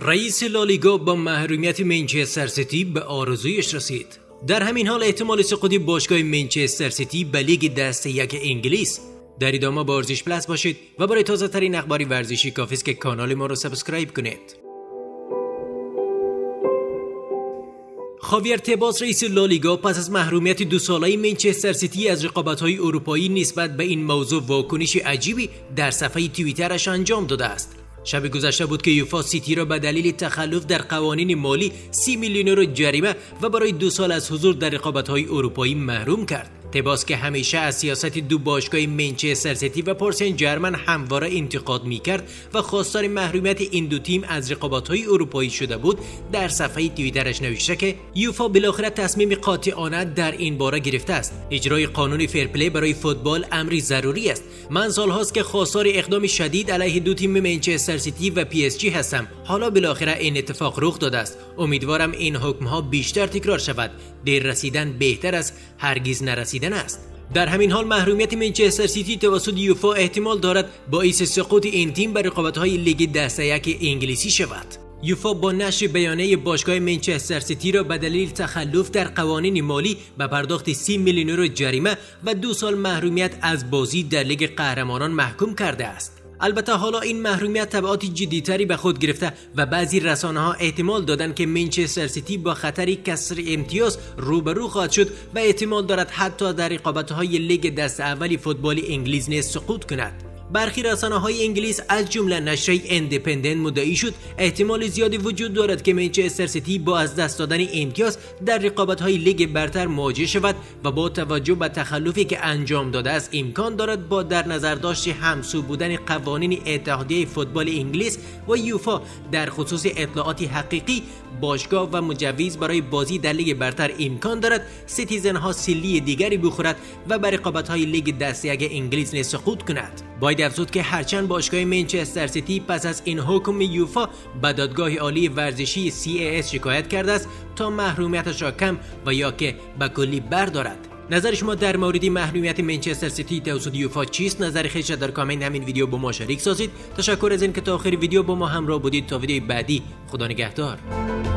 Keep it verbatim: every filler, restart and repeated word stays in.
رئیس لالیگا با محرومیت منچستر سیتی به آرزویش رسید. در همین حال احتمال سقوط باشگاه منچستر سیتی به لیگ دسته یک انگلیس. در ادامه با ورزش پلاس باشید و برای تازه ترین اخبار ورزشی کافی است که کانال ما را سابسکرایب کنید. خاویر تباس رئیس لالیگا پس از محرومیت دو ساله منچستر سیتی از رقابت‌های اروپایی نسبت به این موضوع واکنش عجیبی در صفحه توییترش انجام داده است. شب گذشته بود که یوفا سیتی را به دلیل تخلف در قوانین مالی سی میلیون یورو جریمه و برای دو سال از حضور در رقابت‌های اروپایی محروم کرد. تباس که همیشه از سیاست دو باشگاه منچستر سیتی و پاریس سن ژرمن همواره انتقاد می‌کرد و خواستار محرومیت این دو تیم از رقابت‌های اروپایی شده بود، در صفحه توییترش نوشته که یوفا بالاخره تصمیم قاطعانه در این باره گرفته است. اجرای قانون فرپلی برای فوتبال امری ضروری است. من سال‌هاست که خواستار اقدام شدید علیه دو تیم منچستر سیتی و پی اس جی هستم. حالا بالاخره این اتفاق رخ داده است. امیدوارم این حکم‌ها بیشتر تکرار شود. دیر رسیدن بهتر از هرگز نرسیدن است. در همین حال محرومیت منچستر سیتی توسط یوفا احتمال دارد باعث سقوط این تیم به رقابت‌های لیگ دسته یک انگلیسی شود. یوفا با نشر بیانیه باشگاه منچستر سیتی را به دلیل تخلف در قوانین مالی به پرداخت سی میلیون یورو جریمه و دو سال محرومیت از بازی در لیگ قهرمانان محکوم کرده است. البته حالا این محرومیت تبعات جدی‌تری به خود گرفته و بعضی رسانه‌ها احتمال دادند که منچستر سیتی با خطری کسر امتیاز روبرو خواهد شد و احتمال دارد حتی در رقابت‌های لیگ دست اولی فوتبال انگلیس نیز سقوط کند. برخی رسانه‌های انگلیس از جمله نشریه ایندیپندنت مدعی شد احتمال زیادی وجود دارد که منچستر سیتی با از دست دادن امتیاز در رقابت‌های لیگ برتر مواجه شود و با توجه به تخلفی که انجام داده است امکان دارد با در نظر داشت همسو بودن قوانین اتحادیه فوتبال انگلیس و یوفا در خصوص اطلاعات حقیقی باشگاه و مجوز برای بازی در لیگ برتر امکان دارد سیتیزن‌ها سیلی دیگری بخورد و بر رقابت‌های لیگ دسته یک انگلیس نیز سقوط کند. باید افزود که هرچند باشگاه منچستر سیتی پس از این حکم یوفا به دادگاه عالی ورزشی سی ای اس شکایت کرده است تا محرومیتش را کم و یا که به کلی بردارد. نظر شما در مورد محرومیت منچستر سیتی توسط یوفا چیست؟ نظر خودت در کامنت همین ویدیو با ما شریک سازید. تشکر از اینکه تا آخر ویدیو با ما همراه بودید. تا ویدیو بعدی، خدا نگهدار.